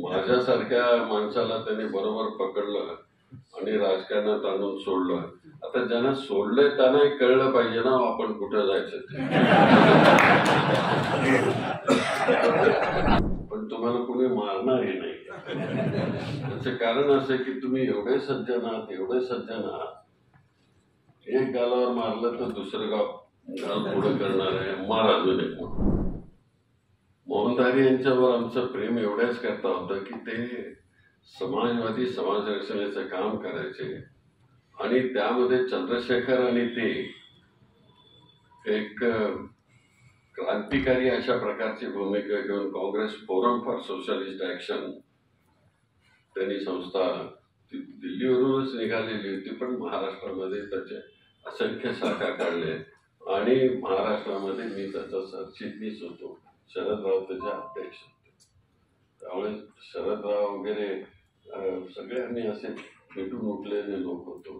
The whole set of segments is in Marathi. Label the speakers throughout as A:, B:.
A: माझ्यासारख्या माणसाला त्यांनी बरोबर पकडलं आणि राजकारणात आणून सोडलं. आता ज्यांना सोडलंय त्यांनाही कळलं पाहिजे ना आपण कुठं जायचं ते. पण तुम्हाला कुणी मारणारही नाही. त्याचं कारण असं की तुम्ही एवढे सज्जन आहात, एवढे सज्जन आहात, एक गालावर मारलं तर दुसरं गाल पुढे करणार आहे, मार अजून एक. मोहनदारी यांच्यावर आमचं प्रेम एवढ्याच करता होतं की ते समाजवादी समाज रचनेचं काम करायचे आणि त्यामध्ये चंद्रशेखर आणि ते एक क्रांतिकारी अशा प्रकारची भूमिका घेऊन Congress forum for socialist action त्यांनी संस्था दिल्लीवरूनच निघालेली होती, पण महाराष्ट्रामध्ये त्याचे असंख्य शाखा काढले आणि महाराष्ट्रामध्ये मी त्याचा सरचिटणीस होतो. शरदराव त्याचे अध्यक्ष होते. त्यामुळे शरदराव वगैरे सगळे आम्ही असे भेटून उठलेले लोक होतो.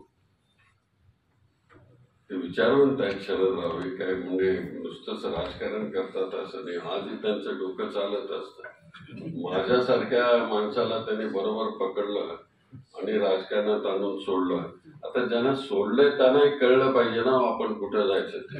A: ते विचारवंत आहेत शरदराव, हे काय म्हणजे नुसतंच राजकारण करतात असं नाही, आजही त्यांचं डोकं चालत असतं. माझ्यासारख्या माणसाला त्यांनी बरोबर पकडलं आणि राजकारणात आणून सोडलं. आता ज्यांना सोडलंय त्यांनाही कळलं पाहिजे ना आपण कुठं जायचं ते.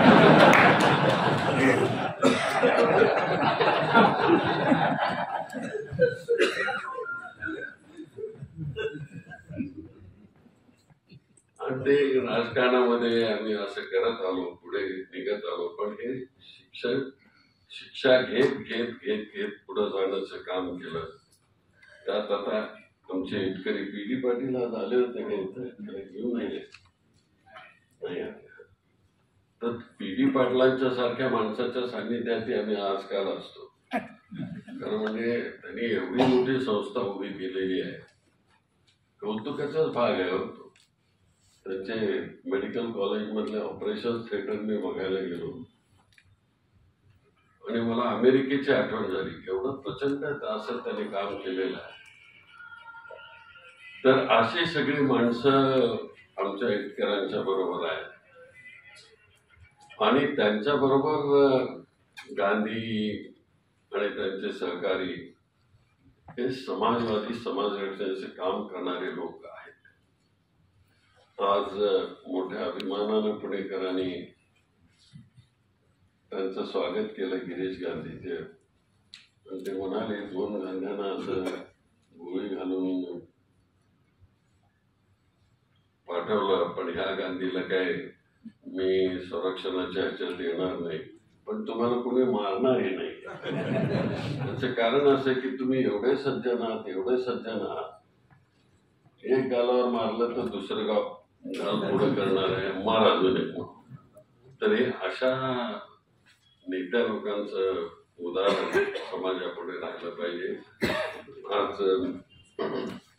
A: आणि ते राजकारणामध्ये आम्ही असं करत आलो, पुढे निघत आलो. पण हे शिक्षा घेत घेत घेत घेत पुढे जाण्याचं काम केलं. त्यात आता आमचे इटकरी पी.डी. पाटील आज आले होते का इथं, घेऊन नाही तर पी.डी. पाटलांच्या सारख्या माणसाच्या सान्निध्यात आम्ही आजकाल असतो. कारण म्हणजे त्यांनी एवढी मोठी संस्था उभी केलेली आहे, कौतुकाचाच भाग आहे होतो. त्यांचे मेडिकल कॉलेज मधले ऑपरेशन थिएटर मी बघायला गेलो आणि मला अमेरिकेची आठवण झाली. एवढं प्रचंड असं त्यांनी काम केलेलं आहे. तर अशी सगळी माणसं आमच्या इटकरांच्या बरोबर आहेत आणि त्यांच्या बरोबर गांधी आणि त्यांचे सहकारी हे समाजवादी समाज रचनेचे काम करणारे लोक आहेत. आज मोठ्या अभिमानानं पुणेकरांनी त्यांचं स्वागत केलं गिरीश गांधीचे. आणि ते म्हणाले 2 गांध्यांना असं गोळी घालून पाठवलं, पण ह्या गांधीला काय मी संरक्षणाच्या ह्याच्यात येणार नाही, पण तुम्हाला कुणी मारणारही नाही. त्याचं कारण असं की तुम्ही एवढे सज्जन आहात, एवढे सज्जन आहात, एक गालावर मारलं तर दुसरं गाल पुढे करणार आहे, मार अजून एक. तर हे अशा नेत्या लोकांचं उदाहरण समाजापुढे राहिलं पाहिजे. आज